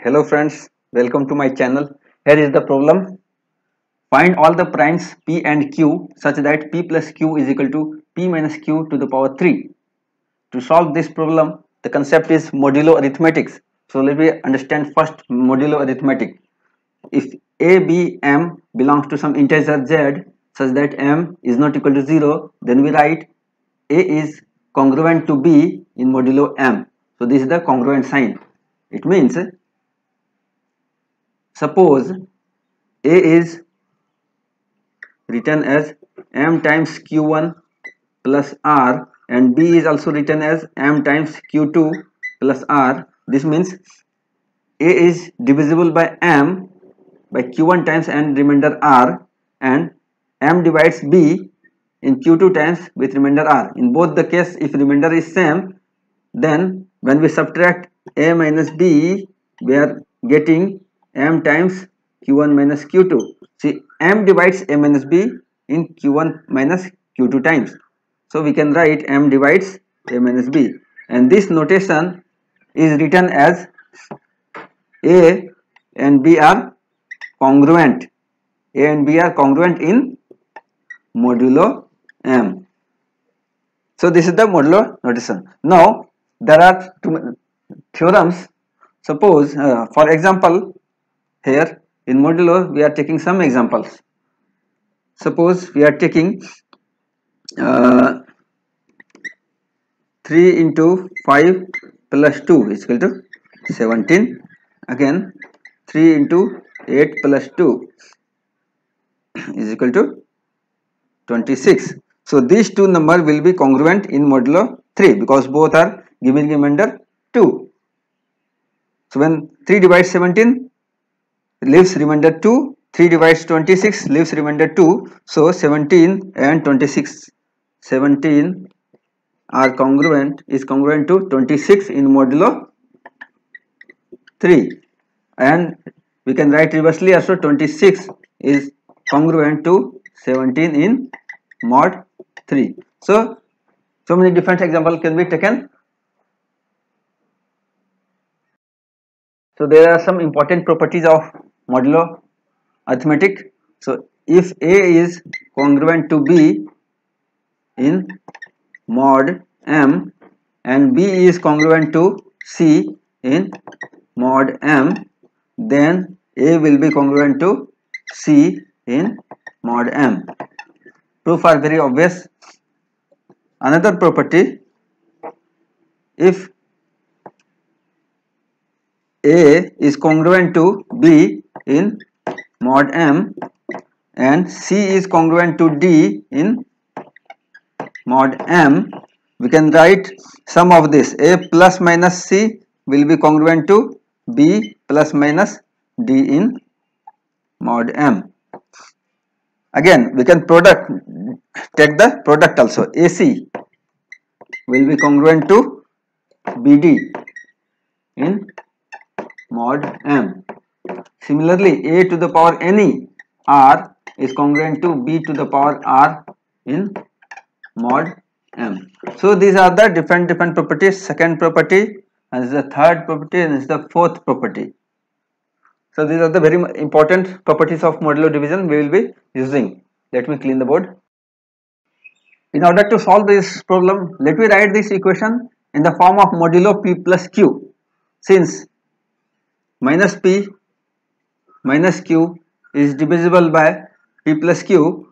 Hello friends, welcome to my channel. Here is the problem. Find all the primes p and q such that p plus q is equal to p minus q to the power 3. To solve this problem, the concept is modulo arithmetics. So let me understand first modulo arithmetic. If a, b, m belongs to some integer z such that m is not equal to 0, then we write a is congruent to b in modulo m. So this is the congruent sign. It means suppose a is written as m times q1 plus r and b is also written as m times q2 plus r. This means a is divisible by m by q1 times and remainder r, and m divides b in q2 times with remainder r. In both the case, if remainder is same, then when we subtract a minus b, we are getting m times q1 minus q2. See, m divides a minus b in q1 minus q2 times. So we can write m divides a minus b, and this notation is written as a and b are congruent. A and b are congruent in modulo m. So this is the modulo notation. Now there are two theorems. Suppose for example, here in modulo we are taking some examples. Suppose we are taking 3 into 5 plus 2 is equal to 17. Again 3 into 8 plus 2 is equal to 26. So these two numbers will be congruent in modulo 3 because both are giving remainder 2. So when 3 divides 17 leaves remainder 2, 3 divides 26 leaves remainder 2. So 17 and 26, 17 are congruent, is congruent to 26 in modulo 3, and we can write reversely also 26 is congruent to 17 in mod 3. So many different examples can be taken. So there are some important properties of modulo arithmetic. So if a is congruent to b in mod m and b is congruent to c in mod m, then a will be congruent to c in mod m. Proof are very obvious. Another property, if a is congruent to b in mod m and c is congruent to d in mod m, we can write sum of this. A plus minus c will be congruent to b plus minus d in mod m. Again we can take the product also. AC will be congruent to BD in mod m. Similarly, a to the power any r is congruent to b to the power r in mod m. So these are the different properties. Second property, and this is the third property, and this is the fourth property. So these are the very important properties of modulo division we will be using. Let me clean the board. In order to solve this problem, let me write this equation in the form of modulo p plus q. Since minus p minus q is divisible by p plus q,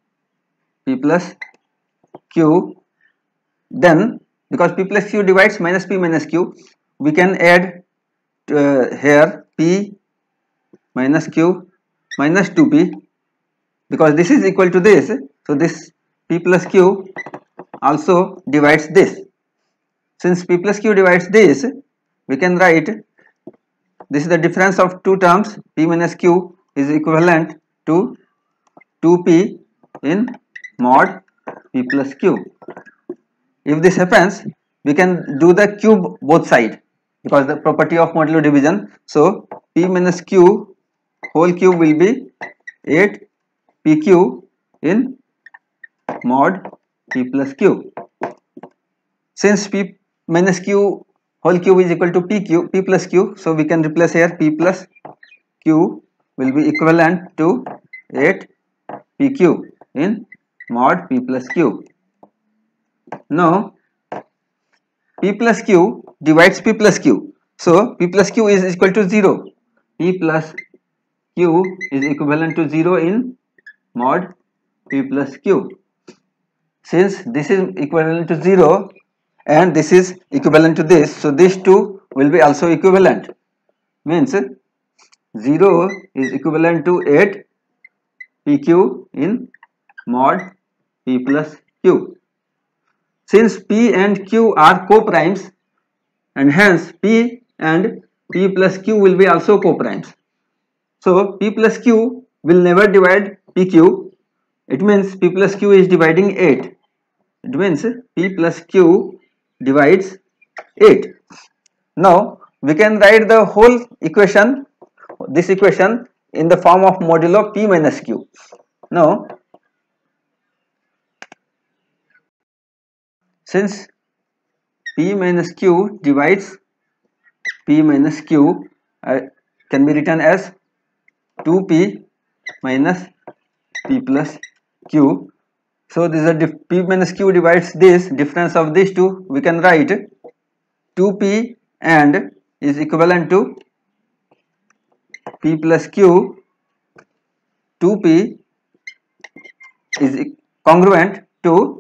then because p plus q divides minus p minus q, we can add here p minus q minus 2p, because this is equal to this. So this p plus q also divides this. Since p plus q divides this, we can write this is the difference of two terms. P minus q is equivalent to 2p in mod p plus q. If this happens, we can do the cube both side because the property of modulo division. So p minus q whole cube will be 8 pq in mod p plus q. Since p minus q whole cube is equal to p plus q. So we can replace here p plus q will be equivalent to 8 pq in mod p plus q. Now p plus q divides p plus q. So p plus q is equal to 0. P plus q is equivalent to 0 in mod p plus q. Since this is equivalent to 0 and this is equivalent to this, so these two will be also equivalent. Means 0 is equivalent to 8 pq in mod p plus q. Since p and q are co-primes, and hence p and p plus q will be also co-primes. So p plus q will never divide pq. It means p plus q is dividing 8. It means p plus q divides 8. Now we can write the whole equation, this equation, in the form of modulo p minus q. Now since p minus q divides p minus q, can be written as 2p minus p plus q. So this is p minus q divides this, difference of these two we can write 2p and is equivalent to p plus q. 2p is congruent to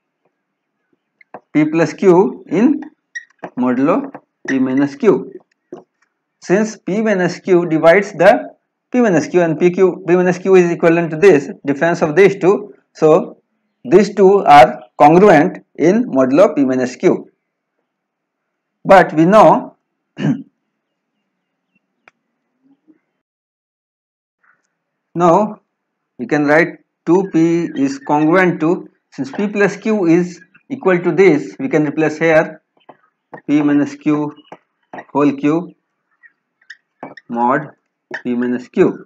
p plus q in modulo p minus q. Since p minus q divides the p minus q and p minus q is equivalent to this, difference of these two, so these two are congruent in modulo p minus q. But we know now we can write 2p is congruent to, since p plus q is equal to this, we can replace here p minus q whole cube mod p minus q.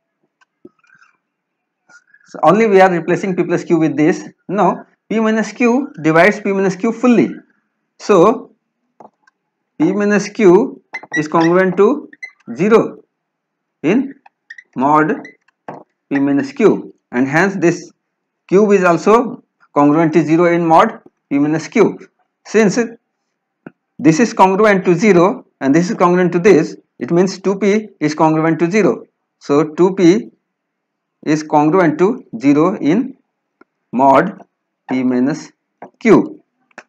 So only we are replacing p plus q with this. Now p minus q divides p minus q fully. So p minus q is congruent to 0 in mod p minus q, and hence this cube is also congruent to 0 in mod p minus q. Since this is congruent to 0 and this is congruent to this, it means 2p is congruent to 0. So 2p is congruent to 0 in mod p minus q.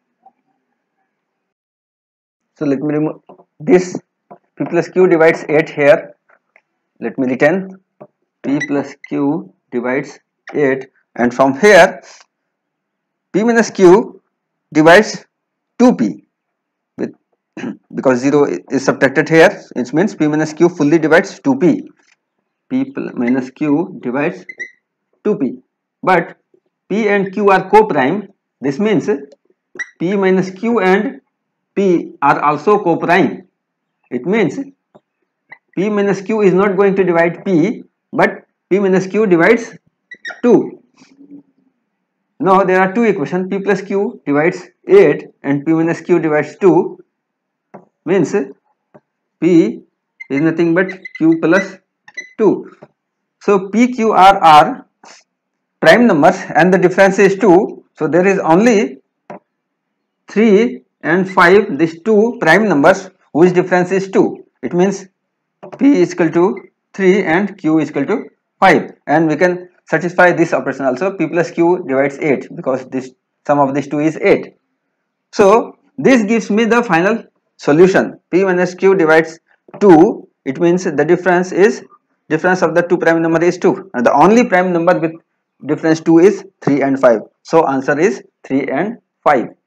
So let me remove this. P plus q divides 8 here. Let me return p plus q divides 8, and from here p minus q divides 2p with because 0 is subtracted here, it means p minus q fully divides 2p. P minus q divides 2p, but p and q are co-prime. This means p minus q and p are also co-prime. It means p minus q is not going to divide p, but p minus q divides 2. Now there are two equations, p plus q divides 8 and p minus q divides 2, means p is nothing but q plus 2. So p, q are prime numbers and the difference is 2. So there is only 3 and 5, these two prime numbers whose difference is 2. It means p is equal to 3 and q is equal to 5, and we can satisfy this operation also. P plus q divides 8 because this sum of these two is 8. So this gives me the final solution. P minus q divides 2. It means the difference of the two prime number is 2, and the only prime number with difference 2 is 3 and 5. So answer is 3 and 5.